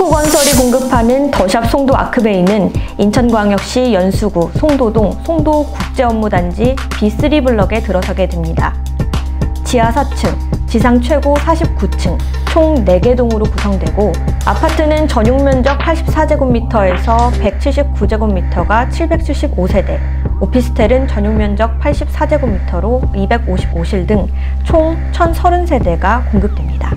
송도건설이 공급하는 더샵 송도 아크베이는 인천광역시 연수구 송도동 송도국제업무단지 B3 블럭에 들어서게 됩니다. 지하 4층, 지상 최고 49층, 총 4개 동으로 구성되고 아파트는 전용 면적 84제곱미터에서 179제곱미터가 775세대, 오피스텔은 전용 면적 84제곱미터로 255실 등 총 1030세대가 공급됩니다.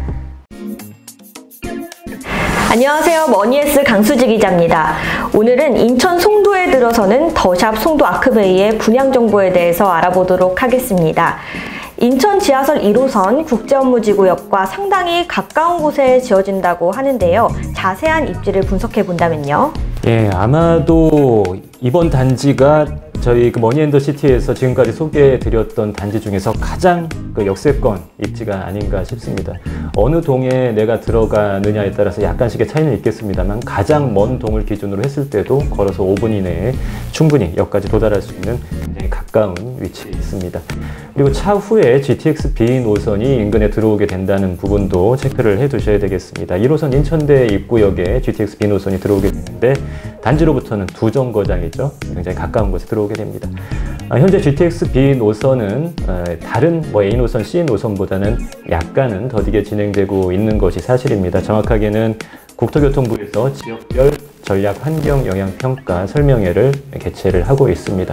안녕하세요. 머니에스 강수지 기자입니다. 오늘은 인천 송도에 들어서는 더샵 송도 아크베이의 분양 정보에 대해서 알아보도록 하겠습니다. 인천 지하철 1호선 국제업무지구역과 상당히 가까운 곳에 지어진다고 하는데요. 자세한 입지를 분석해 본다면요. 예, 아마도 이번 단지가 저희 머니앤더시티에서 지금까지 소개해드렸던 단지 중에서 가장 역세권 입지가 아닌가 싶습니다. 어느 동에 내가 들어가느냐에 따라서 약간씩의 차이는 있겠습니다만 가장 먼 동을 기준으로 했을 때도 걸어서 5분 이내에 충분히 역까지 도달할 수 있는 굉장히 가까운 위치에 있습니다. 그리고 차후에 GTX B 노선이 인근에 들어오게 된다는 부분도 체크를 해 두셔야 되겠습니다. 1호선 인천대 입구역에 GTX B 노선이 들어오게 되는데 단지로부터는 두 정거장이죠. 굉장히 가까운 곳에 들어오게 됩니다. 현재 GTX B 노선은 다른 A 노선, C 노선보다는 약간은 더디게 진행되고 있는 것이 사실입니다. 정확하게는 국토교통부에서 지역별 전략 환경 영향 평가 설명회를 개최를 하고 있습니다.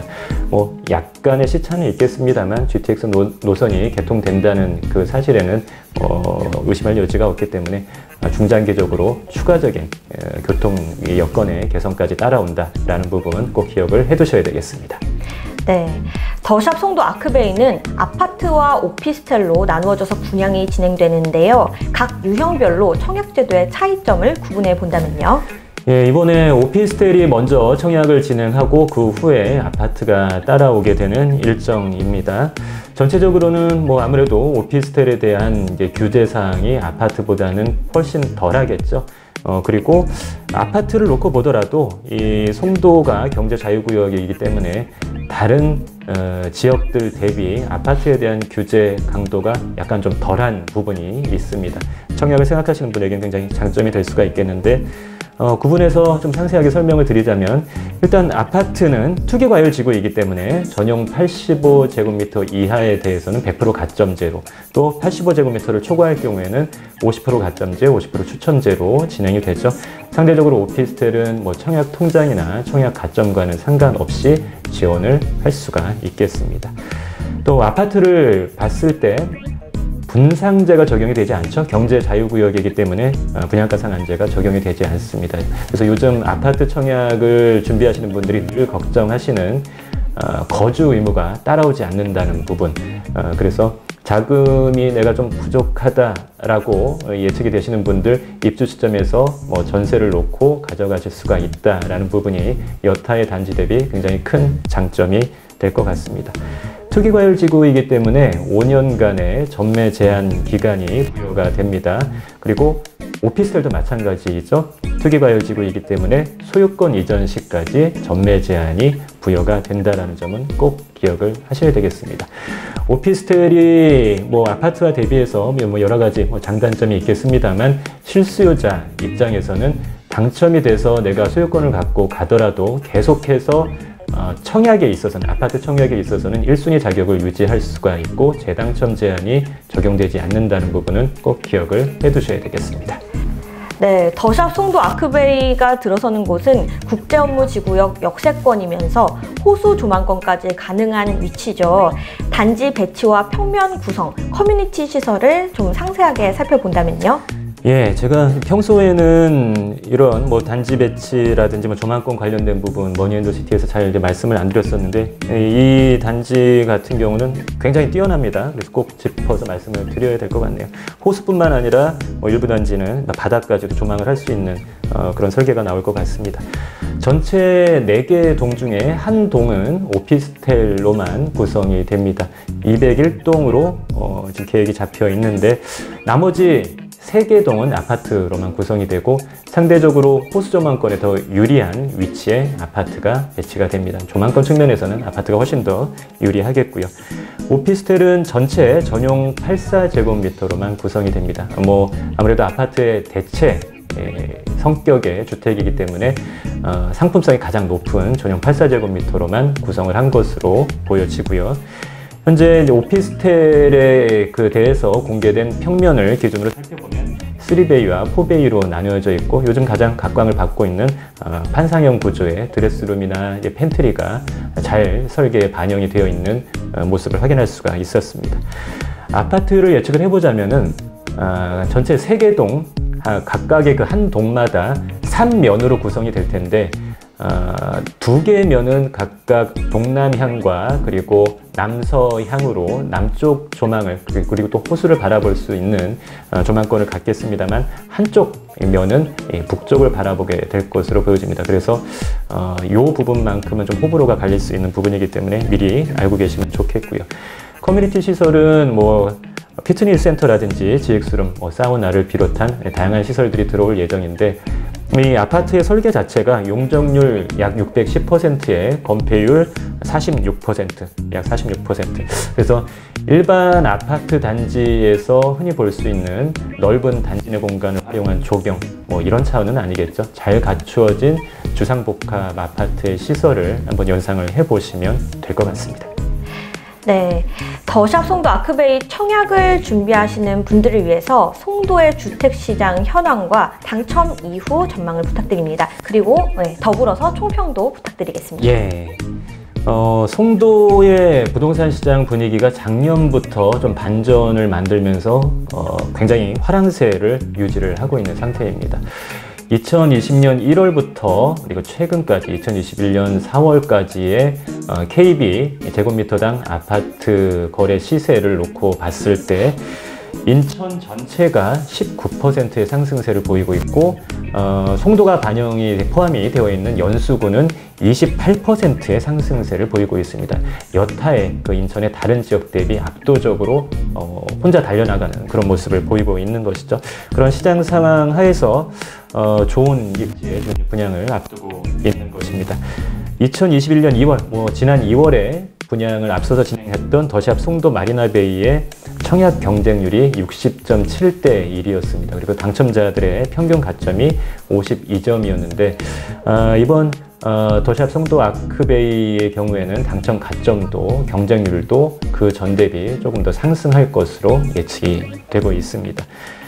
약간의 시차는 있겠습니다만 GTX 노선이 개통된다는 그 사실에는 의심할 여지가 없기 때문에 중장기적으로 추가적인 교통 여건의 개선까지 따라온다라는 부분 꼭 기억을 해두셔야 되겠습니다. 네, 더샵 송도 아크베이는 아파트와 오피스텔로 나누어져서 분양이 진행되는데요. 각 유형별로 청약제도의 차이점을 구분해 본다면요. 예, 이번에 오피스텔이 먼저 청약을 진행하고 그 후에 아파트가 따라오게 되는 일정입니다. 전체적으로는 아무래도 오피스텔에 대한 규제 사항이 아파트보다는 훨씬 덜하겠죠. 그리고 아파트를 놓고 보더라도 이 송도가 경제 자유구역이기 때문에 다른 지역들 대비 아파트에 대한 규제 강도가 약간 좀 덜한 부분이 있습니다. 청약을 생각하시는 분에게는 굉장히 장점이 될 수가 있겠는데 구분해서 좀 상세하게 설명을 드리자면 일단 아파트는 투기과열지구이기 때문에 전용 85제곱미터 이하에 대해서는 100% 가점제로 또 85제곱미터를 초과할 경우에는 50% 가점제, 50% 추천제로 진행이 되죠. 상대적으로 오피스텔은 청약 통장이나 청약 가점과는 상관없이 지원을 할 수가 있겠습니다. 또 아파트를 봤을 때 분상제가 적용이 되지 않죠. 경제 자유구역이기 때문에 분양가 상한제가 적용이 되지 않습니다. 그래서 요즘 아파트 청약을 준비하시는 분들이 늘 걱정하시는 거주 의무가 따라오지 않는다는 부분. 그래서 자금이 내가 좀 부족하다라고 예측이 되시는 분들 입주 시점에서 전세를 놓고 가져가실 수가 있다라는 부분이 여타의 단지 대비 굉장히 큰 장점이 될 것 같습니다. 투기과열지구이기 때문에 5년간의 전매 제한 기간이 부여가 됩니다. 그리고 오피스텔도 마찬가지죠. 투기과열지구이기 때문에 소유권 이전 시까지 전매 제한이 부여가 된다는 점은 꼭 기억을 하셔야 되겠습니다. 오피스텔이 아파트와 대비해서 여러 가지 장단점이 있겠습니다만 실수요자 입장에서는 당첨이 돼서 내가 소유권을 갖고 가더라도 계속해서 청약에 있어서는 아파트 청약에 있어서는 1순위 자격을 유지할 수가 있고 재당첨 제한이 적용되지 않는다는 부분은 꼭 기억을 해두셔야 되겠습니다. 네, 더샵 송도 아크베이가 들어서는 곳은 국제업무지구역 역세권이면서 호수 조망권까지 가능한 위치죠. 단지 배치와 평면 구성, 커뮤니티 시설을 좀 상세하게 살펴본다면요. 예, 제가 평소에는 이런 단지 배치라든지 조망권 관련된 부분 머니앤더시티에서 잘 말씀을 안 드렸었는데 이 단지 같은 경우는 굉장히 뛰어납니다. 그래서 꼭 짚어서 말씀을 드려야 될 것 같네요. 호수뿐만 아니라 일부 단지는 바닥까지도 조망을 할 수 있는 그런 설계가 나올 것 같습니다. 전체 4개 동 중에 한 동은 오피스텔로만 구성이 됩니다. 201동으로 지금 계획이 잡혀 있는데 나머지 3개 동은 아파트로만 구성이 되고 상대적으로 호수 조망권에 더 유리한 위치에 아파트가 배치가 됩니다. 조망권 측면에서는 아파트가 훨씬 더 유리하겠고요. 오피스텔은 전체 전용 84제곱미터로만 구성이 됩니다. 아무래도 아파트의 대체 성격의 주택이기 때문에 상품성이 가장 높은 전용 84제곱미터로만 구성을 한 것으로 보여지고요. 현재 오피스텔에 대해서 공개된 평면을 기준으로 살펴보면 3베이와 4베이로 나뉘어져 있고, 요즘 가장 각광을 받고 있는 판상형 구조의 드레스룸이나 팬트리가 잘 설계에 반영이 되어 있는 모습을 확인할 수가 있었습니다. 아파트를 예측을 해보자면은 전체 3개 각각의 그 한 동마다 3면으로 구성이 될 텐데, 2개의 면은 각각 동남향과 그리고 남서향으로 남쪽 조망을, 그리고 또 호수를 바라볼 수 있는 조망권을 갖겠습니다만, 한쪽 면은 북쪽을 바라보게 될 것으로 보여집니다. 그래서 이 부분만큼은 좀 호불호가 갈릴 수 있는 부분이기 때문에 미리 알고 계시면 좋겠고요. 커뮤니티 시설은 피트니스 센터라든지 GX룸, 사우나를 비롯한 다양한 시설들이 들어올 예정인데, 이 아파트의 설계 자체가 용적률 약 610%에 건폐율 46%, 약 46%. 그래서 일반 아파트 단지에서 흔히 볼 수 있는 넓은 단지 내 공간을 활용한 조경, 이런 차원은 아니겠죠. 잘 갖추어진 주상복합 아파트의 시설을 한번 연상을 해보시면 될 것 같습니다. 네, 더샵 송도 아크베이 청약을 준비하시는 분들을 위해서 송도의 주택시장 현황과 당첨 이후 전망을 부탁드립니다. 그리고 더불어서 총평도 부탁드리겠습니다. 예, 송도의 부동산 시장 분위기가 작년부터 좀 반전을 만들면서 굉장히 화랑세를 유지를 하고 있는 상태입니다. 2020년 1월부터 그리고 최근까지 2021년 4월까지의 KB 제곱미터당 아파트 거래 시세를 놓고 봤을 때 인천 전체가 19%의 상승세를 보이고 있고, 송도가 포함이 되어 있는 연수구는 28%의 상승세를 보이고 있습니다. 여타의 인천의 다른 지역 대비 압도적으로 혼자 달려나가는 그런 모습을 보이고 있는 것이죠. 그런 시장 상황 하에서 좋은 입지의 분양을 앞두고 있는 것입니다. 2021년 2월, 지난 2월에 분양을 앞서서 진행했던 더샵 송도 마리나베이의 청약 경쟁률이 60.7대 1이었습니다. 그리고 당첨자들의 평균 가점이 52점이었는데, 이번 더샵 송도 아크베이의 경우에는 당첨 가점도 경쟁률도 그 전 대비 조금 더 상승할 것으로 예측이 되고 있습니다.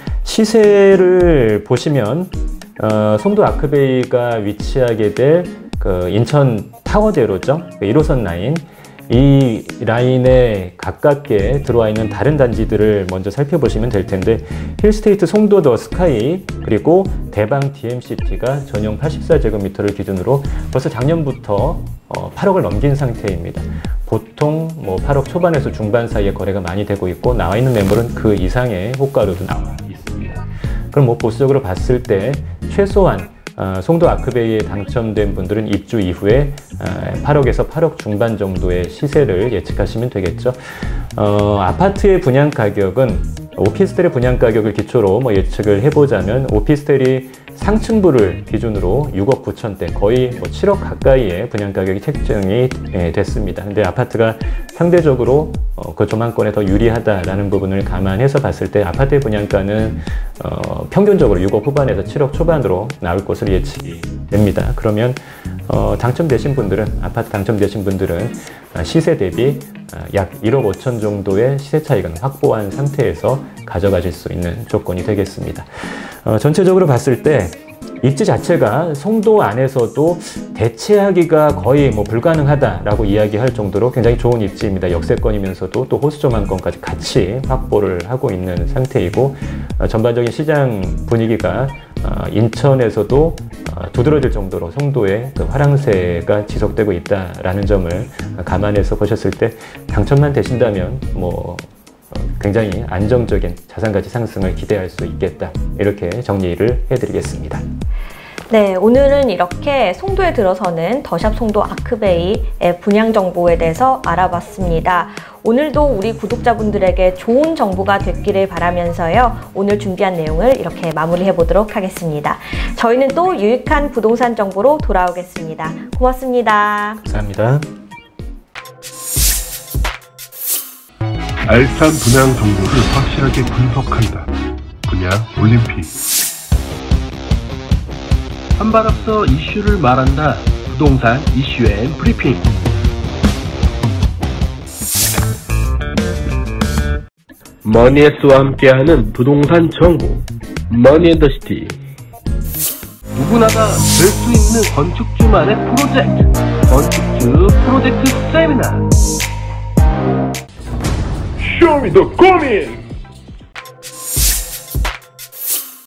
시세를 보시면 송도 아크베이가 위치하게 될 인천 타워대로죠. 1호선 라인, 이 라인에 가깝게 들어와 있는 다른 단지들을 먼저 살펴보시면 될 텐데, 힐스테이트 송도 더 스카이, 그리고 대방 DMCT가 전용 84제곱미터를 기준으로 벌써 작년부터 8억을 넘긴 상태입니다. 보통 8억 초반에서 중반 사이에 거래가 많이 되고 있고, 나와 있는 매물은 그 이상의 호가로도 나와 있습니다. 그럼 보수적으로 봤을 때 최소한 송도 아크베이에 당첨된 분들은 입주 이후에 8억에서 8억 중반 정도의 시세를 예측하시면 되겠죠. 아파트의 분양 가격은 오피스텔의 분양 가격을 기초로 예측을 해보자면, 오피스텔이 상층부를 기준으로 6억 9천대, 거의 7억 가까이의 분양 가격이 책정이 됐습니다. 근데 아파트가 상대적으로 그 조망권에 더 유리하다라는 부분을 감안해서 봤을 때 아파트의 분양가는 평균적으로 6억 후반에서 7억 초반으로 나올 것으로 예측이 됩니다. 그러면 당첨되신 분들은, 아파트 당첨되신 분들은 시세 대비 약 1억 5천 정도의 시세 차익은 확보한 상태에서 가져가실 수 있는 조건이 되겠습니다. 전체적으로 봤을 때 입지 자체가 송도 안에서도 대체하기가 거의 불가능하다라고 이야기할 정도로 굉장히 좋은 입지입니다. 역세권이면서도 또 호수 조망권까지 같이 확보를 하고 있는 상태이고, 전반적인 시장 분위기가 인천에서도 두드러질 정도로 송도의 화랑세가 지속되고 있다라는 점을 감안해서 보셨을 때 당첨만 되신다면 굉장히 안정적인 자산가치 상승을 기대할 수 있겠다, 이렇게 정리를 해드리겠습니다. 네, 오늘은 이렇게 송도에 들어서는 더샵 송도 아크베이의 분양 정보에 대해서 알아봤습니다. 오늘도 우리 구독자분들에게 좋은 정보가 됐기를 바라면서요, 오늘 준비한 내용을 이렇게 마무리해 보도록 하겠습니다. 저희는 또 유익한 부동산 정보로 돌아오겠습니다. 고맙습니다. 감사합니다. 알찬 분양 정보를 확실하게 분석한다. 분양 올림픽. 한 발 앞서 이슈를 말한다. 부동산 이슈 앤 브리핑. 머니에스와 함께하는 부동산 정보 머니앤더시티. 누구나가 될 수 있는 건축주만의 프로젝트, 건축주 프로젝트 세미나. Show me the 고민!